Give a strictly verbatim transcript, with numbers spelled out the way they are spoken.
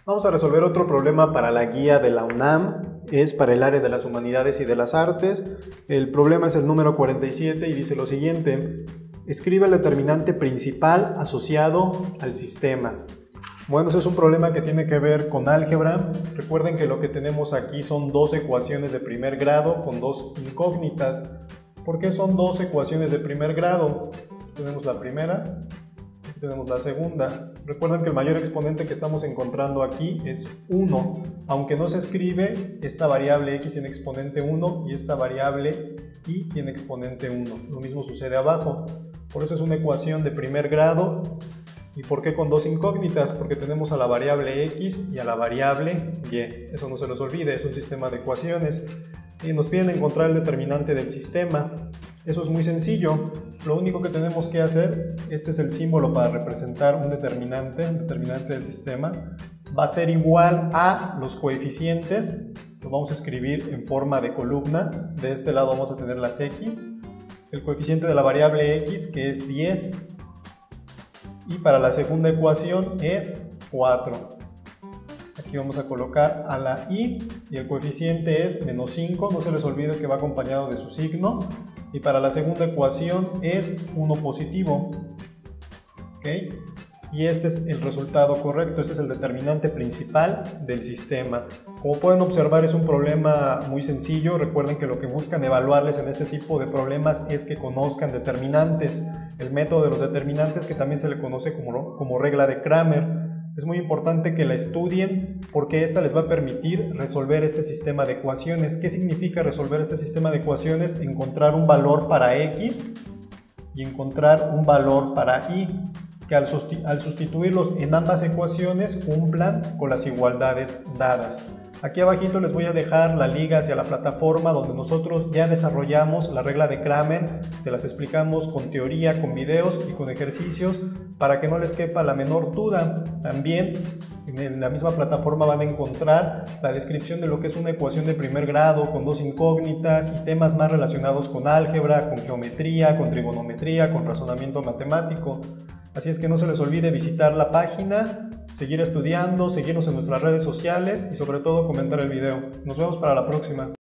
Vamos a resolver otro problema para la guía de la UNAM, es para el área de las humanidades y de las artes. El problema es el número cuarenta y siete y dice lo siguiente: escribe el determinante principal asociado al sistema. Bueno, eso es un problema que tiene que ver con álgebra. Recuerden que lo que tenemos aquí son dos ecuaciones de primer grado con dos incógnitas. ¿Por qué son dos ecuaciones de primer grado? Tenemos la primera, tenemos la segunda. Recuerden que el mayor exponente que estamos encontrando aquí es uno. Aunque no se escribe, esta variable x tiene exponente uno y esta variable y tiene exponente uno. Lo mismo sucede abajo. Por eso es una ecuación de primer grado. ¿Y por qué con dos incógnitas? Porque tenemos a la variable x y a la variable y. Eso no se los olvide, es un sistema de ecuaciones. Y nos piden encontrar el determinante del sistema. Eso es muy sencillo. Lo único que tenemos que hacer, este es el símbolo para representar un determinante, un determinante del sistema, va a ser igual a los coeficientes. Lo vamos a escribir en forma de columna. De este lado vamos a tener las x, el coeficiente de la variable x, que es diez, y para la segunda ecuación es cuatro. Aquí vamos a colocar a la y y el coeficiente es menos cinco, no se les olvide que va acompañado de su signo, y para la segunda ecuación es uno positivo. ¿Okay? Y este es el resultado correcto, este es el determinante principal del sistema. Como pueden observar, es un problema muy sencillo. Recuerden que lo que buscan evaluarles en este tipo de problemas es que conozcan determinantes, el método de los determinantes, que también se le conoce como, como regla de Cramer. Es muy importante que la estudien porque esta les va a permitir resolver este sistema de ecuaciones. ¿Qué significa resolver este sistema de ecuaciones? Encontrar un valor para x y encontrar un valor para y, que al sustituirlos en ambas ecuaciones cumplan con las igualdades dadas. Aquí abajito les voy a dejar la liga hacia la plataforma donde nosotros ya desarrollamos la regla de Cramer. Se las explicamos con teoría, con videos y con ejercicios para que no les quepa la menor duda. También en la misma plataforma van a encontrar la descripción de lo que es una ecuación de primer grado con dos incógnitas y temas más relacionados con álgebra, con geometría, con trigonometría, con razonamiento matemático. Así es que no se les olvide visitar la página, seguir estudiando, seguirnos en nuestras redes sociales y sobre todo comentar el video. Nos vemos para la próxima.